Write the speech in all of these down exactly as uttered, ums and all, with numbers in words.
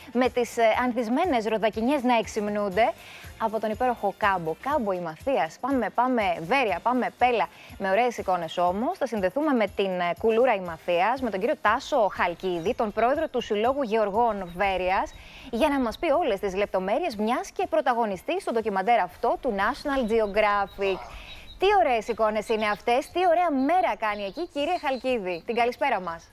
με τις ε, ανθισμένες ροδακινιές να εξυμνούνται από τον υπέροχο Κάμπο. Κάμπο η Μαθίας. Πάμε, πάμε Βέρεια, πάμε Πέλα. Με ωραίες εικόνες όμως. Θα συνδεθούμε με την κουλούρα η Μαθίας, με τον κύριο Τάσο Χαλκίδη, τον πρόεδρο του Συλλόγου Γεωργών Βέρειας, για να μας πει όλες τις λεπτομέρειες, μιας και πρωταγωνιστή στο ντοκιμαντέρ αυτό του National Geographic. Τι ωραίες εικόνες είναι αυτές, τι ωραία μέρα κάνει εκεί, κύριε Χαλκίδη. Την καλησπέρα μας.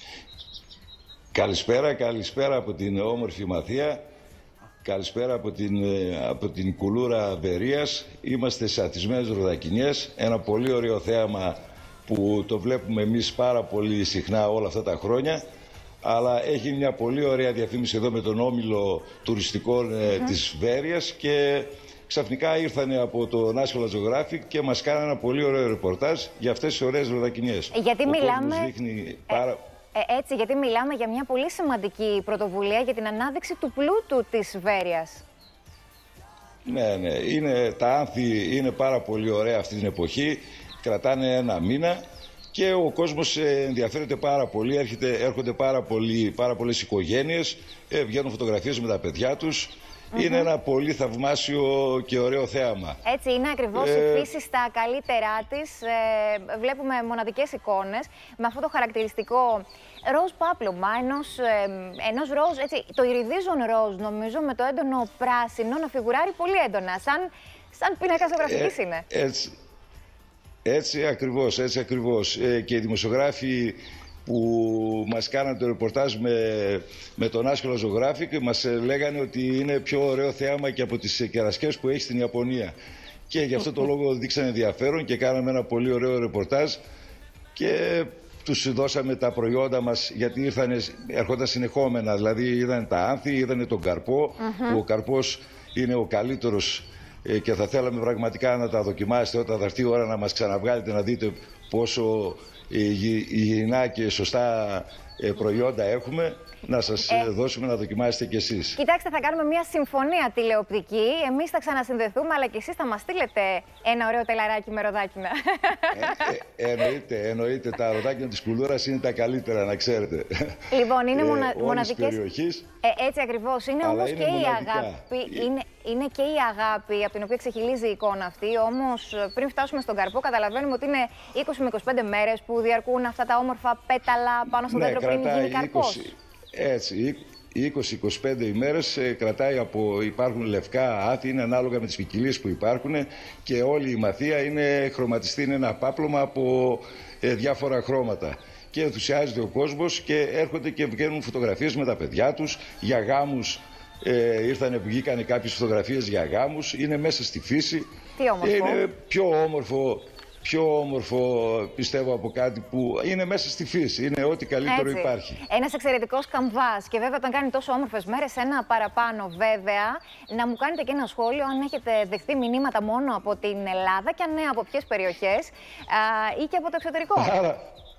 Καλησπέρα, καλησπέρα από την όμορφη Μαθία. Καλησπέρα από την, από την κουλούρα Βερίας. Είμαστε σε ανθισμένες ροδακινιές. Ένα πολύ ωραίο θέαμα που το βλέπουμε εμείς πάρα πολύ συχνά όλα αυτά τα χρόνια. Αλλά έχει μια πολύ ωραία διαφήμιση εδώ με τον όμιλο τουριστικών mm-hmm. της Βέρειας και ξαφνικά ήρθανε από το National Geographic και μας κάνανε ένα πολύ ωραίο ρεπορτάζ για αυτές τις ωραίες ροδακινιές. Γιατί Ο μιλάμε... δείχνει πάρα... Ε, έτσι, γιατί μιλάμε για μια πολύ σημαντική πρωτοβουλία για την ανάδειξη του πλούτου της Βέρειας. Ναι, ναι. Είναι, τα άνθη είναι πάρα πολύ ωραία αυτή την εποχή. Κρατάνε ένα μήνα και ο κόσμος ενδιαφέρεται πάρα πολύ. Έρχεται, έρχονται πάρα, πολύ, πάρα πολλές οικογένειες, ε, βγαίνουν φωτογραφίες με τα παιδιά τους. Mm-hmm. Είναι ένα πολύ θαυμάσιο και ωραίο θέαμα. Έτσι, είναι ακριβώς ε... η φύση στα καλύτερά της. Ε, βλέπουμε μοναδικές εικόνες με αυτό το χαρακτηριστικό ροζ πάπλωμα, ενός, ε, ενός ροζ, έτσι, το ιριδίζον ροζ νομίζω με το έντονο πράσινο να φιγουράρει πολύ έντονα, σαν, σαν πίνακα ζωγραφικής ε, είναι. Έτσι, έτσι ακριβώς, έτσι ακριβώς. Ε, και οι δημοσιογράφοι που μας κάναν το ρεπορτάζ με, με τον National Geographic μας λέγανε ότι είναι πιο ωραίο θέαμα και από τις κερασκές που έχει στην Ιαπωνία. Και γι' αυτό το λόγο δείξανε ενδιαφέρον και κάναμε ένα πολύ ωραίο ρεπορτάζ και τους δώσαμε τα προϊόντα μας, γιατί ήρθανε, έρχονταν συνεχόμενα. Δηλαδή είδαν τα άνθη, είδαν τον καρπό, uh-huh. που ο καρπός είναι ο καλύτερος ε, και θα θέλαμε πραγματικά να τα δοκιμάσετε όταν θα έρθει η ώρα να μας ξαναβγάλετε να δείτε πόσο υγιεινά και σωστά προϊόντα έχουμε, να σας ε, δώσουμε να δοκιμάσετε κι εσείς. Κοιτάξτε, θα κάνουμε μια συμφωνία τηλεοπτική. Εμείς θα ξανασυνδεθούμε, αλλά και εσείς θα μας στείλετε ένα ωραίο τελαράκι με ροδάκινα. Ε, ε, εννοείται, εννοείται. Τα ροδάκινα της κουλούρας είναι τα καλύτερα, να ξέρετε. Λοιπόν, είναι μονα, ε, μοναδικές. Ε, έτσι ακριβώς. Είναι όμως είναι και μοναδικά. η αγάπη. Είναι, είναι και η αγάπη από την οποία ξεχυλίζει η εικόνα αυτή. Όμως, πριν φτάσουμε στον καρπό, καταλαβαίνουμε ότι είναι είκοσι με είκοσι πέντε μέρες που διαρκούν αυτά τα όμορφα πέταλα πάνω στο ναι, δέντρο πριν γίνει καρπός. Έτσι, είκοσι με είκοσι πέντε ημέρες ε, κρατάει από, υπάρχουν λευκά άθη, είναι ανάλογα με τις ποικιλίες που υπάρχουν και όλη η Μαθία είναι χρωματιστή, είναι ένα πάπλωμα από ε, διάφορα χρώματα. Και ενθουσιάζεται ο κόσμος και έρχονται και βγαίνουν φωτογραφίες με τα παιδιά τους για γάμους. Ε, ήρθανε, βγήκανε κάποιες φωτογραφίες για γάμους, είναι μέσα στη φύση. Τι όμορφο. Είναι πιο όμορφο. Πιο όμορφο πιστεύω από κάτι που είναι μέσα στη φύση. Είναι ό,τι καλύτερο έτσι υπάρχει. Ένας εξαιρετικός καμβάς. Και βέβαια, όταν κάνει τόσο όμορφες μέρες, ένα παραπάνω βέβαια. Να μου κάνετε και ένα σχόλιο αν έχετε δεχτεί μηνύματα μόνο από την Ελλάδα και αν ναι, από ποιες περιοχές α, ή και από το εξωτερικό. Πάρα,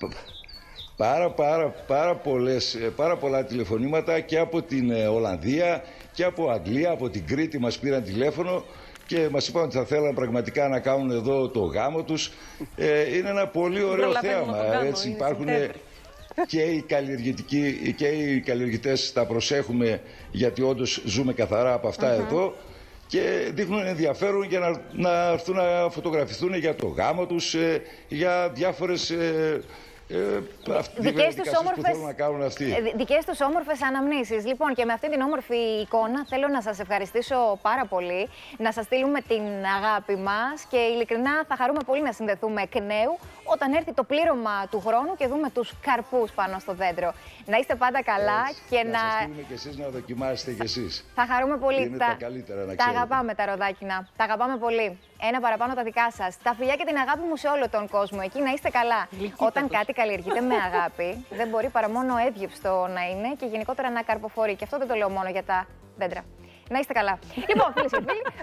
πάρα, πάρα, πάρα, πολλές, πάρα πολλά τηλεφωνήματα και από την Ολλανδία και από Αγγλία, από την Κρήτη μας πήραν τηλέφωνο. Και μας είπαν ότι θα θέλαν πραγματικά να κάνουν εδώ το γάμο τους. Ε, είναι ένα πολύ ωραίο θέαμα. Έτσι, υπάρχουν και οι καλλιεργητικοί και οι καλλιεργητές τα προσέχουμε, γιατί όντως ζούμε καθαρά από αυτά uh-huh. εδώ. Και δείχνουν ενδιαφέρον για να, να έρθουν να φωτογραφηθούν για το γάμο τους, ε, για διάφορες... Ε, Ε, δικές τους όμορφες, να κάνουν αυτοί. δικές τους όμορφες αναμνήσεις. Λοιπόν, και με αυτή την όμορφη εικόνα θέλω να σας ευχαριστήσω πάρα πολύ, να σας στείλουμε την αγάπη μας και ειλικρινά θα χαρούμε πολύ να συνδεθούμε εκ νέου όταν έρθει το πλήρωμα του χρόνου και δούμε τους καρπούς πάνω στο δέντρο. Να είστε πάντα καλά. Έτσι, και να... να σας στείλουμε κι εσείς να δοκιμάσετε κι εσείς. Θα χαρούμε πολύ. Είναι τα, τα καλύτερα, να τα αγαπάμε τα ροδάκινα. Τα αγαπάμε πολύ. Ένα παραπάνω τα δικά σας. Τα φιλιά και την αγάπη μου σε όλο τον κόσμο. Εκεί να είστε καλά. Όταν κάτι καλλιεργείται με αγάπη, δεν μπορεί παρά μόνο εύγευστο να είναι και γενικότερα να καρποφορεί. Και αυτό δεν το λέω μόνο για τα δέντρα. Να είστε καλά. Λοιπόν, φίλες και φίλοι.